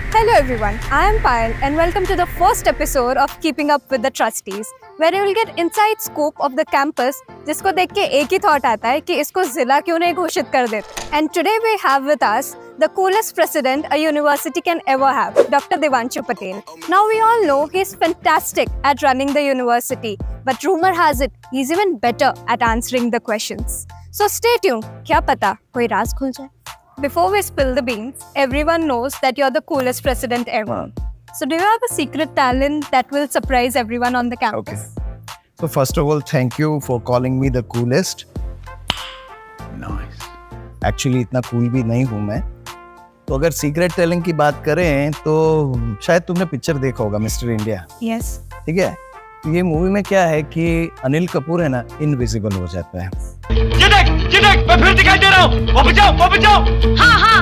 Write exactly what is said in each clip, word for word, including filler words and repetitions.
Hello everyone, I am Parul and welcome to the first episode of Keeping Up With The Trustees, where you will get inside scoop of the campus, जिसको देख के एक ही thought आता है कि इसको जिला क्यों नहीं घोषित कर देते. And today we have with us the coolest president a university can ever have, Doctor Devanshu Patel. Now we all know he's fantastic at running the university, but rumor has it he's even better at answering the questions. So stay tuned, क्या पता कोई राज खुल जाए. Before we spill the beans, everyone knows that you're the coolest president ever. So do you have a secret talent that will surprise everyone on the campus? Okay. So first of all, thank you for calling me the coolest. Nice. Actually, इतना cool भी नहीं हूँ मैं. तो अगर secret talent की बात करें तो शायद तुमने पिक्चर देखा होगा मिस्टर इंडिया. Yes. ठीक है. ये मूवी में क्या है कि अनिल कपूर है ना इनविजिबल हो जाता है. ये देख, ये देख, मैं फिर दिखाई दे रहा हूँ. वापस जाओ, वापस जाओ. हाँ, हाँ.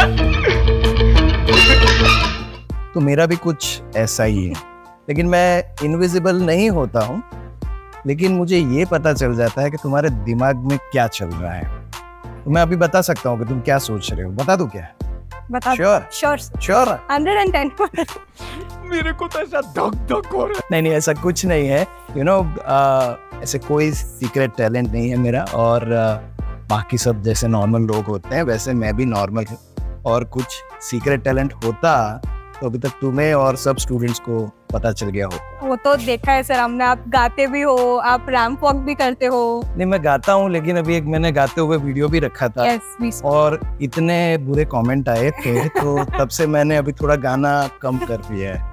तो मेरा भी कुछ ऐसा ही है. लेकिन मैं इनविजिबल नहीं होता हूँ. लेकिन मुझे ये पता चल जाता है कि तुम्हारे दिमाग में क्या चल रहा है. तो मैं अभी बता सकता हूँ कि तुम क्या सोच रहे हो. बता दूँ क्या? बता. Sure sure sure hundred and ten. मेरे को तो ऐसा धक धक हो रहा है. नहीं नहीं ऐसा कुछ नहीं है. यू नो ऐसे कोई सीक्रेट टैलेंट नहीं है मेरा. और uh, बाकी सब जैसे नॉर्मल लोग होते हैं वैसे मैं भी नॉर्मल हूँ. और कुछ सीक्रेट टैलेंट होता तो अभी तक तुम्हें और सब स्टूडेंट्स को पता चल गया हो. वो तो देखा है सर हमने. आप गाते भी हो, आप रैंप वॉक भी करते हो. नहीं मैं गाता हूँ लेकिन अभी एक मैंने गाते हुए वीडियो भी रखा था. yes, और इतने बुरे कमेंट आए थे तो तब से मैंने अभी थोड़ा गाना कम कर दिया है.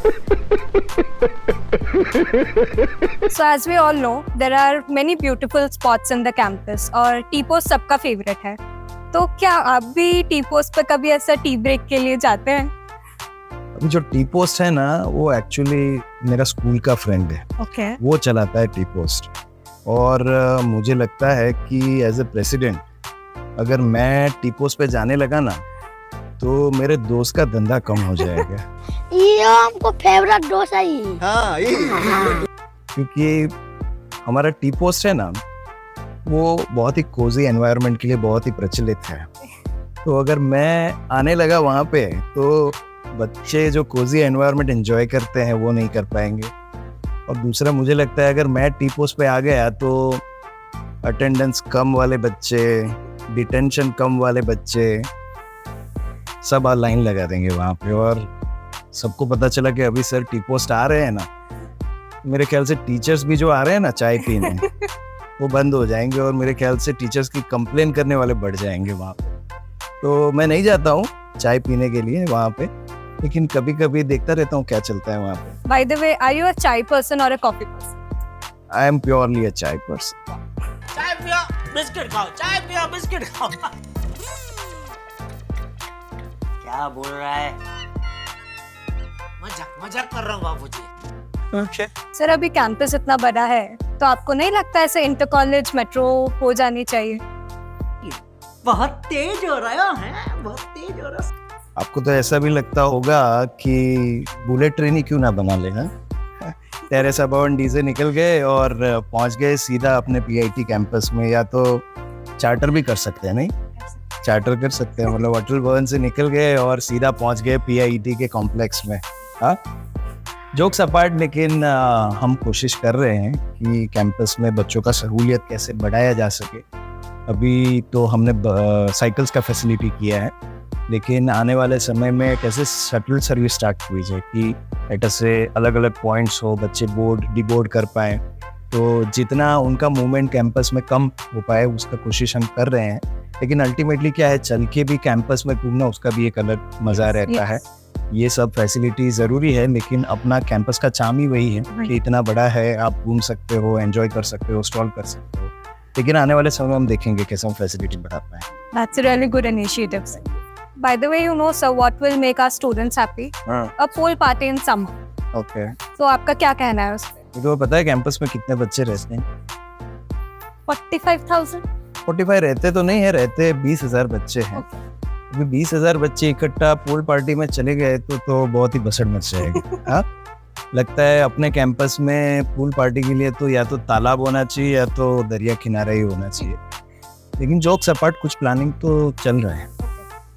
So as we all know, there are many beautiful spots in the campus और टी पोस्ट सबका फेवरेट है. तो क्या आप भी टी पोस्ट पे कभी ऐसा टी ब्रेक के लिए जाते हैं? अभी जो टी पोस्ट है ना वो एक्चुअली मेरा स्कूल का फ्रेंड है. okay. वो चलाता है टी पोस्ट. और uh, मुझे लगता है कि एज ए प्रेसिडेंट अगर मैं टी पोस्ट पे जाने लगा ना तो मेरे दोस्त का धंधा कम हो जाएगा. ये हमको फेवरेट दोस्त है ये. हाँ, क्योंकि हमारा टी पोस्ट है ना वो बहुत ही कोजी एनवायरनमेंट के लिए बहुत ही प्रचलित है. तो अगर मैं आने लगा वहाँ पे तो बच्चे जो कोजी एनवायरनमेंट एंजॉय करते हैं वो नहीं कर पाएंगे. और दूसरा मुझे लगता है अगर मैं टी पोस्ट पे आ गया तो अटेंडेंस कम वाले बच्चे, डिटेंशन कम वाले बच्चे सब लाइन लगा देंगे वहाँ पे. और सबको पता चला कि अभी सर टी पोस्ट आ रहे हैं ना, मेरे ख्याल से टीचर्स भी जो आ रहे हैं ना चाय पीने वो बंद हो जाएंगे. और मेरे ख्याल से टीचर्स की कंप्लेन करने वाले बढ़ जाएंगे वहाँ पे. तो मैं नहीं जाता हूँ चाय पीने के लिए वहाँ पे, लेकिन कभी कभी देखता रहता हूँ क्या चलता है वहाँ पे. By the way, are you a chai person or a coffee person? I am purely a chai person. चाय पियो, बिस्किट खाओ. चाय पियो, बिस्किट खाओ. क्या बोल रहा है? मजाक मजाक कर रहा हूँ बाबूजी. Okay. सर अभी कैंपस इतना बड़ा है तो आपको नहीं लगता ऐसे इंटर कॉलेज मेट्रो हो जानी चाहिए? बहुत तेज हो रहा है, बहुत तेज हो रहा है. आपको तो ऐसा भी लगता होगा कि बुलेट ट्रेन ही क्यों ना बना ले. टेरेसा भवन डी से निकल गए और पहुंच गए सीधा अपने पीआईटी कैंपस में. या तो चार्टर भी कर सकते हैं. नहीं चार्टर कर सकते हैं. मतलब अटल भवन से निकल गए और सीधा पहुंच गए पीआईटी के कॉम्प्लेक्स में. हाँ जोक्स अपार्ट, लेकिन आ, हम कोशिश कर रहे हैं कि कैंपस में बच्चों का सहूलियत कैसे बढ़ाया जा सके. अभी तो हमने साइकिल्स का फैसिलिटी किया है, लेकिन आने वाले समय में कैसे शटल सर्विस स्टार्ट हुई जाए कि एटा से अलग अलग पॉइंट्स हो, बच्चे बोर्ड डिबोर्ड कर पाए. तो जितना उनका मूवमेंट कैंपस में कम हो पाए उसका कोशिश हम कर रहे हैं. लेकिन अल्टीमेटली क्या है, चल के भी कैंपस में घूमना उसका भी एक अलग मज़ा रहता है. ये सब फैसिलिटी ज़रूरी है, लेकिन अपना कैंपस का चार्म ही वही है कि इतना बड़ा है, आप घूम सकते हो, एंजॉय कर सकते हो, स्टॉल कर सकते हो. लेकिन आने वाले समय में हम देखेंगे कैसे हम फैसिलिटी बढ़ा पाए. That's a really good initiative. By the way, you know, sir, what will make our students happy? हाँ. A pool party in summer. Okay. तो आपका क्या कहना है उस पे? तो पता है कैंपस में कितने बच्चे रहते हैं? forty-five thousand. forty-five रहते तो नहीं है, रहते बीस हजार बच्चे हैं. अभी बीस हजार बच्चे इकट्ठा पूल पार्टी में चले गए तो तो बहुत ही बसड़ मच जाएगी. हाँ लगता है अपने कैंपस में पूल पार्टी के लिए तो या तो तालाब होना चाहिए या तो दरिया किनारा ही होना चाहिए. लेकिन जोक्स अपार्ट कुछ प्लानिंग तो चल रहा है.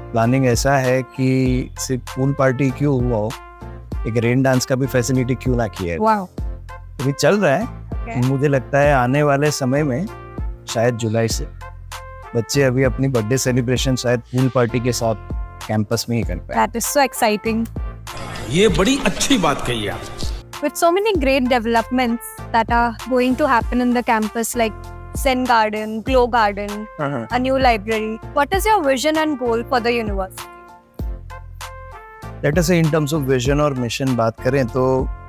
प्लानिंग ऐसा है कि सिर्फ पूल पार्टी क्यों हुआ हो, एक रेन डांस का भी फैसिलिटी क्यों ना किया है। वाओ, अभी चल रहा है। okay. मुझे लगता है आने वाले समय में शायद जुलाई से बच्चे अभी अपनी बर्थडे सेलिब्रेशन शायद पूल पार्टी के साथ कैंपस में ही कर पाए। That is so exciting. ये बड़ी अच्छी बात कही आप। With so many great developments that are going to happen in the campus, like Zen Garden, Glow Garden, uh-huh. a new library, what is your vision and goal for the university? Let us say in terms of vision और mission बात करें तो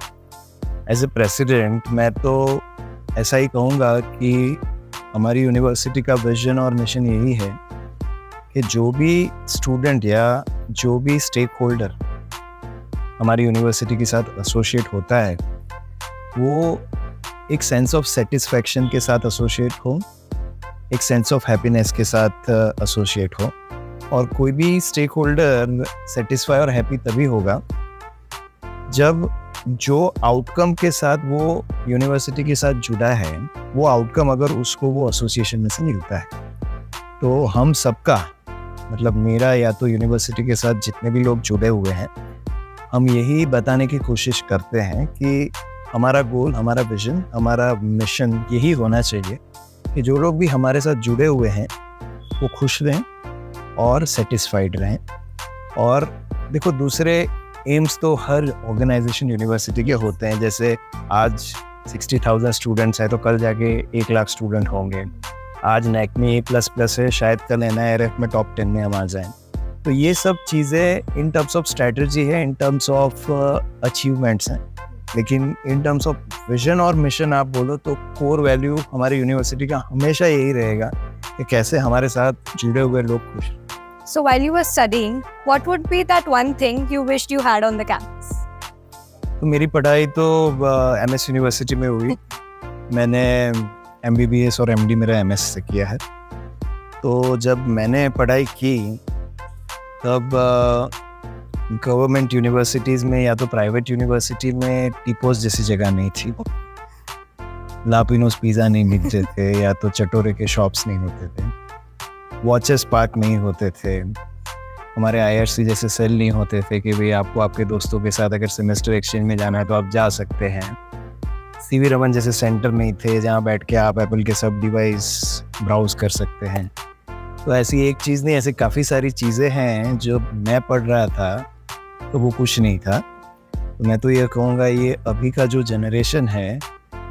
as a president मैं तो ऐसा ही कहूँगा कि हमारी यूनिवर्सिटी का विजन और मिशन यही है कि जो भी स्टूडेंट या जो भी स्टेक होल्डर हमारी यूनिवर्सिटी के साथ एसोसिएट होता है वो एक सेंस ऑफ सेटिस्फैक्शन के साथ एसोसिएट हो, एक सेंस ऑफ हैप्पीनेस के साथ एसोसिएट हो। और कोई भी स्टेक होल्डर सेटिस्फाई और हैप्पी तभी होगा जब जो आउटकम के साथ वो यूनिवर्सिटी के साथ जुड़ा है वो आउटकम अगर उसको वो एसोसिएशन में से मिलता है। तो हम सबका मतलब मेरा या तो यूनिवर्सिटी के साथ जितने भी लोग जुड़े हुए हैं हम यही बताने की कोशिश करते हैं कि हमारा गोल, हमारा विजन, हमारा मिशन यही होना चाहिए कि जो लोग भी हमारे साथ जुड़े हुए हैं वो खुश रहें और सेटिस्फाइड रहें। और देखो दूसरे एम्स तो हर ऑर्गेनाइजेशन यूनिवर्सिटी के होते हैं, जैसे आज सिक्सटी थाउजेंड स्टूडेंट्स हैं तो कल जाके एक लाख स्टूडेंट होंगे। आज नैक में ए प्लस प्लस है, शायद कल एन आई आर एफ में टॉप टेन में हम आ जाएं। तो ये सब चीज़ें इन टर्म्स ऑफ स्ट्रैटेजी है, इन टर्म्स ऑफ अचीवमेंट्स हैं। लेकिन इन टर्म्स ऑफ विजन और मिशन आप बोलो तो कोर वैल्यू हमारी यूनिवर्सिटी का हमेशा यही रहेगा कि कैसे हमारे साथ जुड़े हुए लोग खुश। So while you were studying, what would be that one thing you wished you had on the campus? तो मेरी पढ़ाई तो एम एस यूनिवर्सिटी में हुई। मैंने एम बी बी एस और एम डी मेरा एम एस से किया है। तो जब मैंने पढ़ाई की तब गवर्नमेंट यूनिवर्सिटीज़ में या तो प्राइवेट यूनिवर्सिटी में टीपोस जैसी जगह नहीं थी। लापिनोस पिज़्ज़ा नहीं मिलते थे या तो चटोरे के शॉप्स नहीं होते थे, वॉचेस पार्क नहीं होते थे, हमारे आई आर सी जैसे सेल नहीं होते थे कि भाई आपको आपके दोस्तों के साथ अगर सेमेस्टर एक्सचेंज में जाना है तो आप जा सकते हैं। सी वी रमन जैसे सेंटर नहीं थे जहाँ बैठ के आप एप्पल के सब डिवाइस ब्राउज कर सकते हैं। तो ऐसी एक चीज़ नहीं, ऐसी काफ़ी सारी चीज़ें हैं जो मैं पढ़ रहा था तो वो कुछ नहीं था। तो मैं तो ये कहूँगा ये अभी का जो जनरेशन है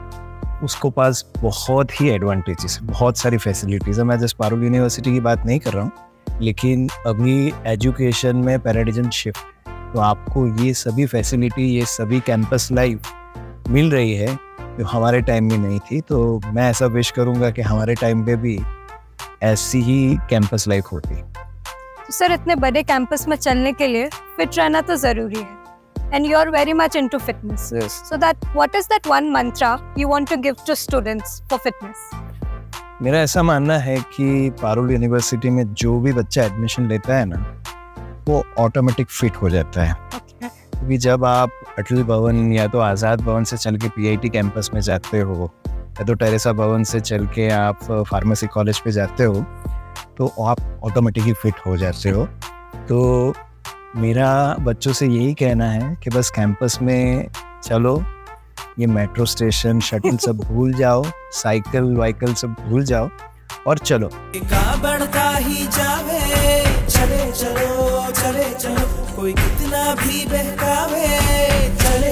उसको पास बहुत ही एडवांटेजेस, बहुत सारी फैसिलिटीज़ है। मैं जस्ट पारुल यूनिवर्सिटी की बात नहीं कर रहा हूँ, लेकिन अभी एजुकेशन में पैराडिज्म शिफ्ट है। तो आपको ये सभी फैसिलिटी, ये सभी कैंपस लाइफ मिल रही है जो हमारे टाइम में नहीं थी। तो मैं ऐसा विश करूँगा कि हमारे टाइम पे भी ऐसी ही कैंपस लाइफ होती। सर, इतने बड़े कैंपस में चलने के लिए फिट रहना तो ज़रूरी है। And you are very much into fitness. Yes. So that what is that one mantra you want to give to students for fitness? मेरा ऐसा मानना है कि पारुल यूनिवर्सिटी में जो भी बच्चा एडमिशन लेता है ना वो ऑटोमेटिक फिट हो जाता है। Okay. क्योंकि जब आप अटल भवन या तो आज़ाद भवन से चल के पी आई टी कैंपस में जाते हो या तो टेरेसा भवन से चल के आप फार्मेसी कॉलेज पे जाते हो तो आप ऑटोमेटिकली फिट हो जाते हो। तो मेरा बच्चों से यही कहना है कि बस कैंपस में चलो, ये मेट्रो स्टेशन शटल सब भूल जाओ, साइकिल वाइकल सब भूल जाओ और चलो। बढ़ता ही जावे, चले चलो चले चलो, कोई कितना भी बहकावे, चले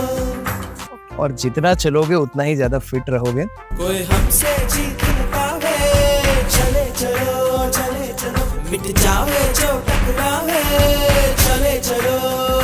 चलो। और जितना चलोगे उतना ही ज्यादा फिट रहोगे। कोई हमसे जीत न पावे, चले चलो चले चलो, मिट जावे जो टकरावे, चले चलो।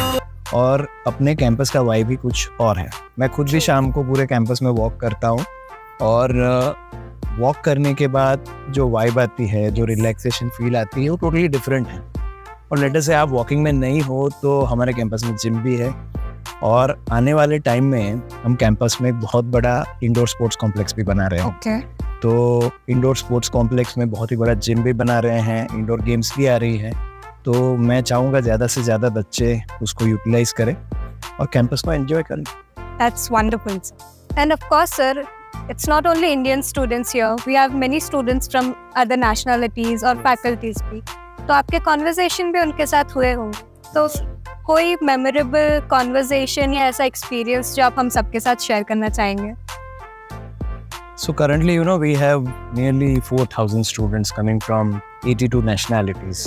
और अपने कैंपस का वाइब भी कुछ और है। मैं खुद भी शाम को पूरे कैंपस में वॉक करता हूँ और वॉक करने के बाद जो वाइब आती है, जो रिलैक्सेशन फील आती है वो टोटली डिफरेंट है। और लेटर से आप वॉकिंग में नहीं हो तो हमारे कैंपस में जिम भी है और आने वाले टाइम में हम कैंपस में एक बहुत बड़ा इंडोर स्पोर्ट्स कॉम्प्लेक्स भी बना रहे हैं। Okay. तो इंडोर स्पोर्ट्स कॉम्प्लेक्स में बहुत ही बड़ा जिम भी बना रहे हैं, इंडोर गेम्स भी आ रही है। तो मैं चाहूँगा ज़्यादा से ज़्यादा बच्चे उसको यूटिलाइज करें और कैंपस में एंजॉय करें। That's wonderful, sir. And of course, sir, it's not only Indian students here. We have many students from other nationalities or faculties. तो आपके कॉन्वर्जेशन भी उनके साथ हुए होंगे, तो कोई मेमोरेबल कॉन्वर्जेशन या ऐसा एक्सपीरियंस जो आप हम सबके साथ शेयर करना चाहेंगे? So currently, you know, we have nearly four thousand students coming from eighty-two nationalities.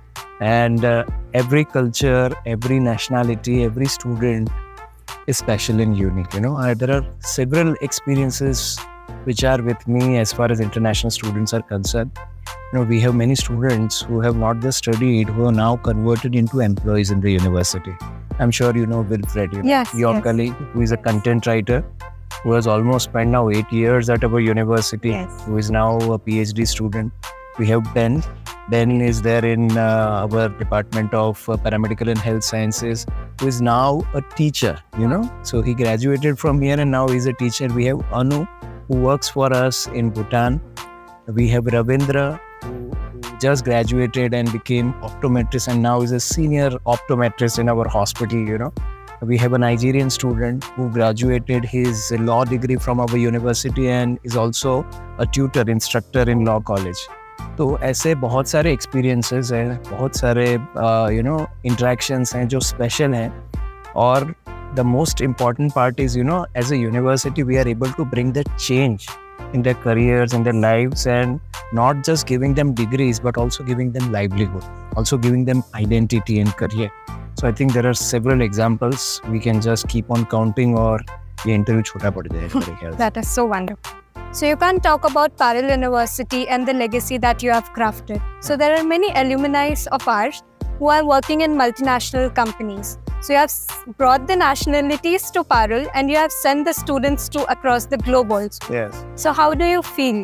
And uh, every culture, every nationality, every student is special and unique, you know. Uh, there are several experiences which are with me as far as international students are concerned. You know, we have many students who have not just studied, who are now converted into employees in the university. I'm sure you know Wilfred, you know, Yes, your yes. colleague, who is a content writer, who has almost spent now eight years at our university, Yes. who is now a PhD student. We have Ben. Ben is there in uh, our Department of uh, Paramedical and Health Sciences, who is now a teacher, you know. So he graduated from here and now he's a teacher. We have Anu, who works for us in Bhutan. We have Ravindra, who who just graduated and became optometrist and now is a senior optometrist in our hospital, you know. We have a Nigerian student who graduated his law degree from our university and is also a tutor, instructor in law college. तो ऐसे बहुत सारे experiences हैं, बहुत सारे you know interactions हैं जो special हैं, और the most important part is, you know, as a university we are able to bring that change in their careers, in their lives, and not just giving them degrees but also giving them livelihood, also giving them identity and career. So I think there are several examples. We can just keep on counting, or ये interview छोटा पड़ जाएगा मेरे ख्याल से. That is so wonderful. So you can't talk about Parul University and the legacy that you have crafted. So there are many alumni of ours who are working in multinational companies. So you have s- brought the nationalities to Parul and you have sent the students to across the globe also. Yes. So how do you feel?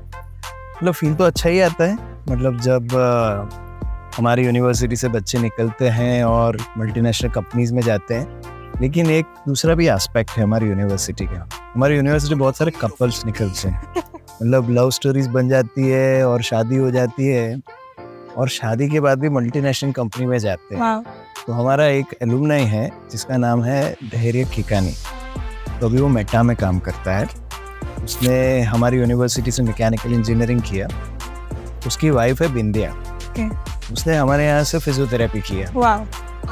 मतलब feel तो अच्छा ही आता है. मतलब जब uh, हमारी university से बच्चे निकलते हैं और मल्टीनेशनल कंपनीज में जाते हैं, लेकिन एक दूसरा भी एस्पेक्ट है हमारी यूनिवर्सिटी का. हमारी यूनिवर्सिटी बहुत सारे कपल्स निकलते हैं, मतलब लव स्टोरीज बन जाती है और शादी हो जाती है, और शादी के बाद भी मल्टीनेशनल कंपनी में जाते हैं. Wow. तो हमारा एक एलुमनाई है जिसका नाम है धैर्य खिकानी. तो अभी वो मेटा में काम करता है. उसने हमारी यूनिवर्सिटी से मैकेनिकल इंजीनियरिंग किया. उसकी वाइफ है बिंदिया. Okay. उसने हमारे यहाँ से फिजियोथेरेपी किया. Wow.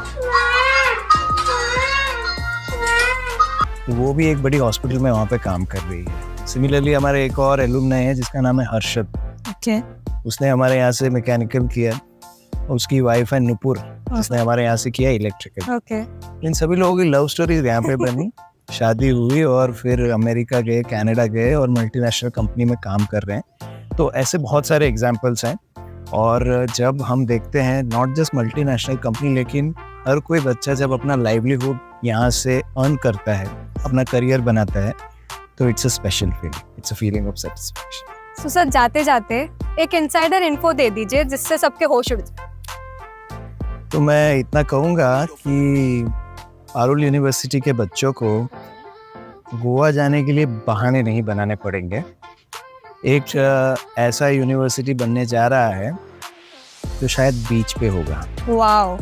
वो भी एक बड़ी हॉस्पिटल में वहाँ पे काम कर रही है. सिमिलरली हमारे एक और एलुमनाई है जिसका नाम है हर्षद. Okay. उसने हमारे यहाँ से मैकेनिकल किया. उसकी वाइफ है नुपुर, जिसने हमारे यहाँ से किया इलेक्ट्रिकल. Okay. इन सभी लोगों की लव स्टोरीज यहाँ पे बनी, शादी हुई और फिर अमेरिका गए, कनाडा गए और मल्टीनेशनल कंपनी में काम कर रहे हैं. तो ऐसे बहुत सारे एग्जाम्पल्स हैं. और जब हम देखते हैं नॉट जस्ट मल्टीनेशनल कंपनी, लेकिन हर कोई बच्चा जब अपना लाइवलीहुड यहाँ से अर्न करता है, अपना करियर बनाता है, तो it's a special feeling. It's a feeling of satisfaction. So sir जाते जाते एक इंसाइडर इन्फो दे दीजिए जिससे सबके होश उड़ जाए. तो मैं इतना कहूँगा कि पारुल यूनिवर्सिटी के बच्चों को गोवा जाने के लिए बहाने नहीं बनाने पड़ेंगे. एक अ, ऐसा यूनिवर्सिटी बनने जा रहा है जो शायद बीच पे होगा, Wow.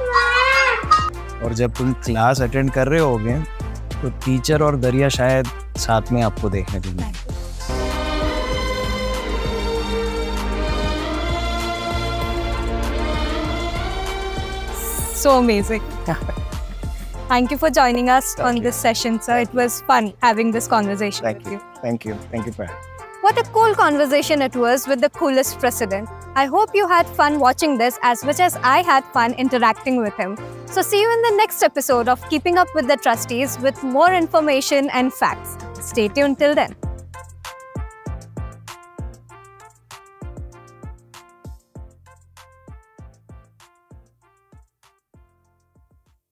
और जब तुम क्लास अटेंड कर रहे होगे तो टीचर और दरिया शायद साथ में आपको देखने देंगे. So amazing. Thank you for joining us on this session, sir. It was fun having this conversation Thank with you. you. Thank you. Thank you, Parul. What a cool conversation it was with the coolest president. I hope you had fun watching this as much as I had fun interacting with him. So see you in the next episode of Keeping Up with the Trustees with more information and facts. Stay tuned till then.